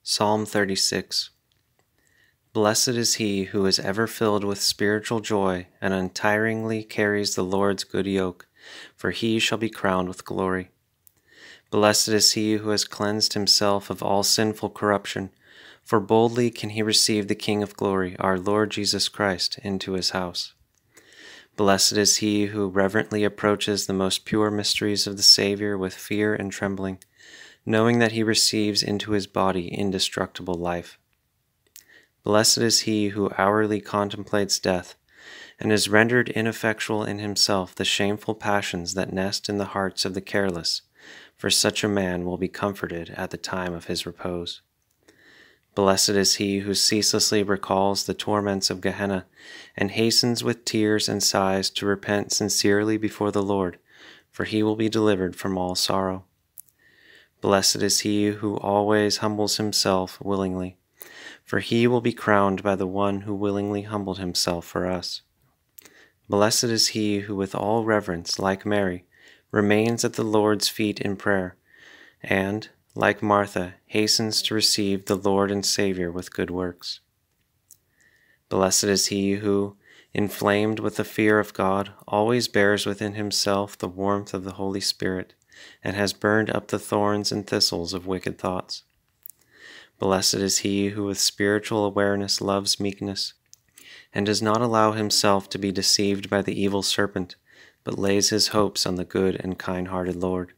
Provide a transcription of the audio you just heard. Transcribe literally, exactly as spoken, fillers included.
Psalm thirty-six. Blessed is he who is ever filled with spiritual joy and untiringly carries the Lord's good yoke, for he shall be crowned with glory. Blessed is he who has cleansed himself of all sinful corruption, for boldly can he receive the King of glory, our Lord Jesus Christ, into his house. Blessed is he who reverently approaches the most pure mysteries of the Savior with fear and trembling, knowing that he receives into his body indestructible life. Blessed is he who hourly contemplates death, and is rendered ineffectual in himself the shameful passions that nest in the hearts of the careless, for such a man will be comforted at the time of his repose. Blessed is he who ceaselessly recalls the torments of Gehenna, and hastens with tears and sighs to repent sincerely before the Lord, for he will be delivered from all sorrow. Blessed is he who always humbles himself willingly, for he will be crowned by the one who willingly humbled himself for us. Blessed is he who with all reverence, like Mary, remains at the Lord's feet in prayer, and, like Martha, hastens to receive the Lord and Savior with good works. Blessed is he who, inflamed with the fear of God, always bears within himself the warmth of the Holy Spirit, and has burned up the thorns and thistles of wicked thoughts. Blessed is he who with spiritual awareness loves meekness, and does not allow himself to be deceived by the evil serpent, but lays his hopes on the good and kind-hearted Lord.